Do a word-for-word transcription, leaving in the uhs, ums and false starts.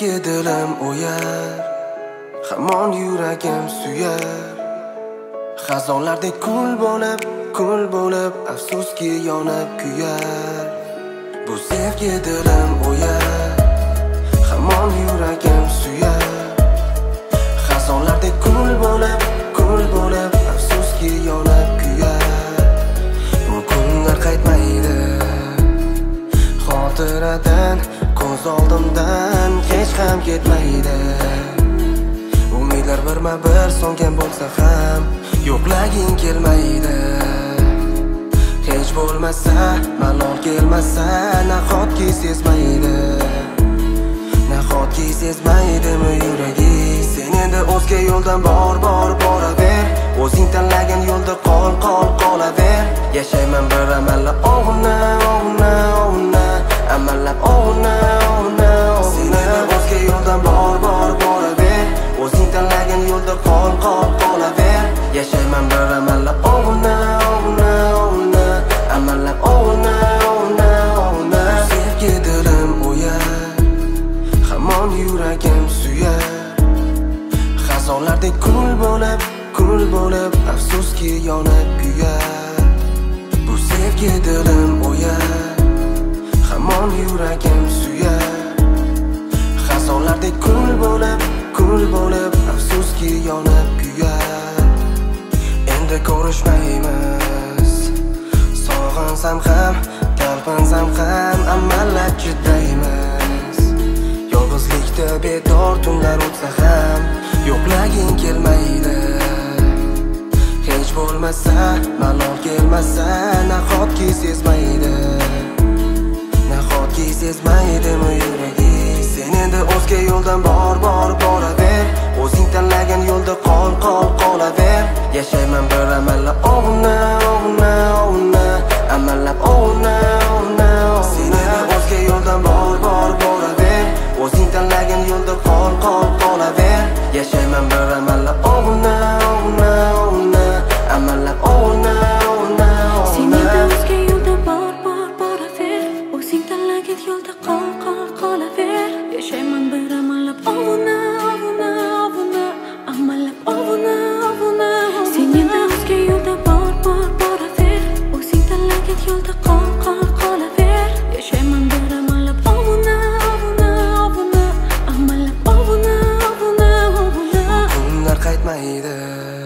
sevgi dilim o'yar, hamon yuragim suyar. Xazonlardek kul bo'lib, kul bo'lib, afsuski yonib kuyar. Bu sevgi dilim o'yar, hamon yuragim suyar. Xazonlardek kul bo'lib, kul bo'lib, afsuski yonib kuyar. Bu kunlar qaytmaydi xotiradan, ko'z oldimdan hech ham ketmaydi. Umidlar birma-bir so'ngan bo'lsa ham yo'qlaging kelmaydi. Hech bo'lmasa, malol kelmasa, nahotki sezmaydi, nahotki sezmaydimi yuragi? Sen endi o'zga yo'ldan bor bor boraver, o'zing tanlagan yo'lda qol qol qolaver. Yashayman bir amallab o'g'na o'g'na o'g'na, amallab o'g'na o'g'na o'g'na. Sen endi o'zga yo'ldan bor bor boraver, o'zing tanlagan yo'lda qol qol qolaver. Yashayman bir amallab o'g'na o'g'na o'g'na, amallab o'g'na o'g'na o'g'na. Sevgi dilim o'yar, hamon yuragim suyar. Xazonlardek kul bo'lib, kul bo'lib, afsuski yonib kuyar. Bu sevgi dilim o'yar, hamon yuragim suyar. Xazonlardek kul bo'lib, kul bo'lib, afsuski yonib kuyar. Endi ko'rishmaymiz, sog'insam ham, talpinsam ham, amallab chidaymiz. Yolg'izlikda bedor tunlar o'tsa ham yo'qlaging kelmaydi. Hech bo'lmasa, malol kelmasa, nahotki sezmaydi, nahotki sezmaydimi yuragi? Sen endi o'zga yo'ldan bor bor boraver, o'zing tanlagan yo'lda qol qol qolaver. Yashayman bir amallab o'g'na o'g'na o'g'na, amallab o'g'na o'g'na o'g'na. Sen endi o'zga yo'ldan bor bor boraver, o'zing tanlagan yo'lda qol qol qolaver. Yashayman bir amallab o'g'na o'g'na o'g'na, amallab o'g'na o'g'na o'g'na. Sen endi o'zga yo'lda bor bor boraver, o'zing tanlagan yo'lda qol qol qolaver. Yashayman bir amallab o'g'na o'g'na o'g'na, amallab o'g'na o'g'na. Sen endi o'zga yo'lda bor bor boraver, o'zing tanlagan yo'lda qol qol qolaver. Yashayman bir amallab o'g'na o'g'na o'g'na, amallab o'g'na o'g'na o'g'na. Kunlar qaytmaydi